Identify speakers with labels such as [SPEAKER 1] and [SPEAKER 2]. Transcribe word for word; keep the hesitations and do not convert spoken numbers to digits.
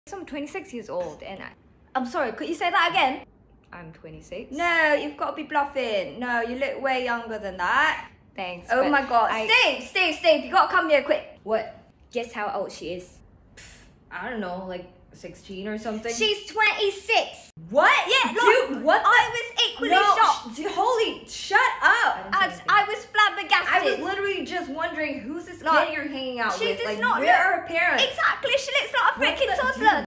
[SPEAKER 1] So I'm twenty-six years old and I,
[SPEAKER 2] I'm sorry, could you say that again?
[SPEAKER 1] I'm twenty-six.
[SPEAKER 2] No, you've got to be bluffing. No, you look way younger than that.
[SPEAKER 1] Thanks.
[SPEAKER 2] Oh my god.
[SPEAKER 1] I,
[SPEAKER 2] Steve, Steve, Steve, you got to come here quick.
[SPEAKER 1] What? Guess how old she is?
[SPEAKER 2] I don't know, like sixteen or something.
[SPEAKER 1] She's twenty-six.
[SPEAKER 2] What?
[SPEAKER 1] Yeah,
[SPEAKER 2] Dude,
[SPEAKER 1] look,
[SPEAKER 2] what?
[SPEAKER 1] I was equally
[SPEAKER 2] no,
[SPEAKER 1] shocked.
[SPEAKER 2] sh- holy, shut up.
[SPEAKER 1] I,
[SPEAKER 2] I,
[SPEAKER 1] I was flabbergasted.
[SPEAKER 2] I was literally just wondering who's this
[SPEAKER 1] Like,
[SPEAKER 2] kid you're hanging out
[SPEAKER 1] she
[SPEAKER 2] with.
[SPEAKER 1] does
[SPEAKER 2] Like,
[SPEAKER 1] not
[SPEAKER 2] where
[SPEAKER 1] look-
[SPEAKER 2] are her parents?
[SPEAKER 1] Exactly, she looks like a
[SPEAKER 2] What
[SPEAKER 1] freaking
[SPEAKER 2] the-
[SPEAKER 1] toddler.